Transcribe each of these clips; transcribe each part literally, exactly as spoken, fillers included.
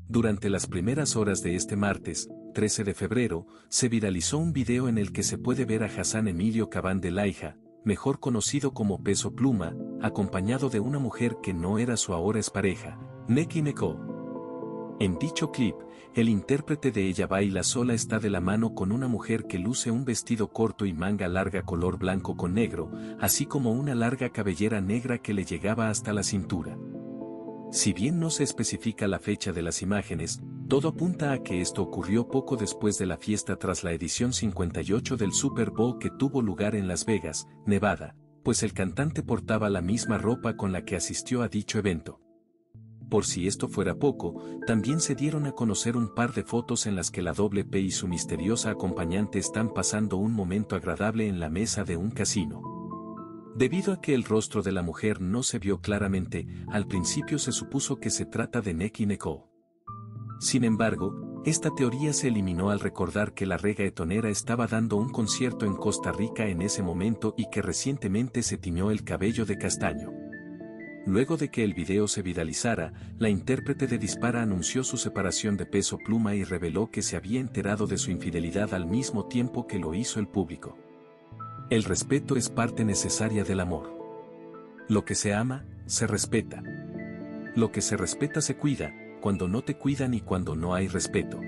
Durante las primeras horas de este martes, trece de febrero, se viralizó un video en el que se puede ver a Hassan Emilio Cabán de Laija, mejor conocido como Peso Pluma, acompañado de una mujer que no era su ahora expareja, Nneki Nicole. En dicho clip, el intérprete de Ella Baila Sola está de la mano con una mujer que luce un vestido corto y manga larga color blanco con negro, así como una larga cabellera negra que le llegaba hasta la cintura. Si bien no se especifica la fecha de las imágenes, todo apunta a que esto ocurrió poco después de la fiesta tras la edición cincuenta y ocho del Super Bowl que tuvo lugar en Las Vegas, Nevada, pues el cantante portaba la misma ropa con la que asistió a dicho evento. Por si esto fuera poco, también se dieron a conocer un par de fotos en las que la doble P y su misteriosa acompañante están pasando un momento agradable en la mesa de un casino. Debido a que el rostro de la mujer no se vio claramente, al principio se supuso que se trata de Nneki Nicole. Sin embargo, esta teoría se eliminó al recordar que la reggaetonera estaba dando un concierto en Costa Rica en ese momento y que recientemente se tiñó el cabello de castaño. Luego de que el video se viralizara, la intérprete de Dispara anunció su separación de Peso Pluma y reveló que se había enterado de su infidelidad al mismo tiempo que lo hizo el público. El respeto es parte necesaria del amor. Lo que se ama, se respeta. Lo que se respeta se cuida, cuando no te cuidan y cuando no hay respeto.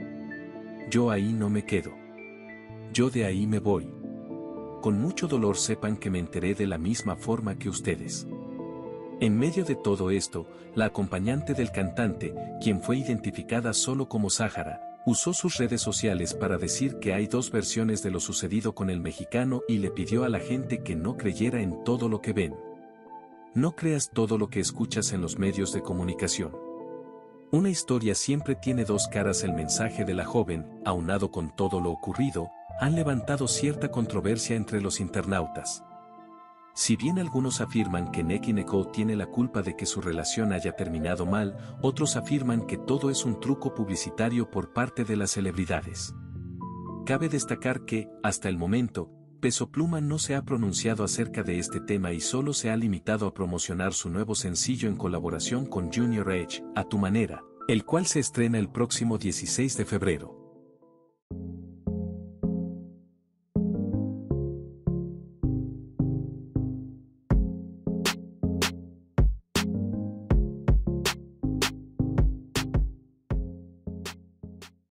Yo ahí no me quedo. Yo de ahí me voy. Con mucho dolor sepan que me enteré de la misma forma que ustedes. En medio de todo esto, la acompañante del cantante, quien fue identificada solo como Sahara, usó sus redes sociales para decir que hay dos versiones de lo sucedido con el mexicano y le pidió a la gente que no creyera en todo lo que ven. No creas todo lo que escuchas en los medios de comunicación. Una historia siempre tiene dos caras. El mensaje de la joven, aunado con todo lo ocurrido, han levantado cierta controversia entre los internautas. Si bien algunos afirman que Nneki Nicole tiene la culpa de que su relación haya terminado mal, otros afirman que todo es un truco publicitario por parte de las celebridades. Cabe destacar que, hasta el momento, Peso Pluma no se ha pronunciado acerca de este tema y solo se ha limitado a promocionar su nuevo sencillo en colaboración con Junior H, A Tu Manera, el cual se estrena el próximo dieciséis de febrero.